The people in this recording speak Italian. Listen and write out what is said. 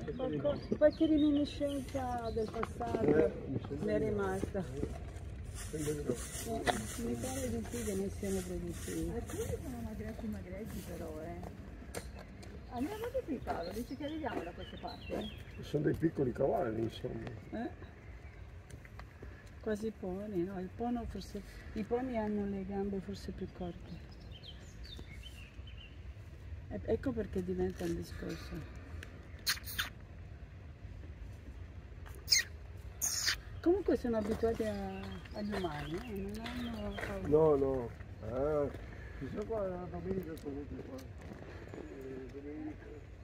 Qualche reminiscenza del passato mi è rimasta. Mi pare di sì che ne siano produttivi. Alcuni sono magreggi però, Andiamo di qui, Paolo, dici che arriviamo da queste parti? Sono dei piccoli cavalli, insomma. Quasi poni, no? Il pono forse, i poni hanno le gambe forse più corte. Ecco perché diventa un discorso. Comunque sono abituati agli umani, non hanno paura. No. Chissà qua la domenica sono tutti qua. Domenica.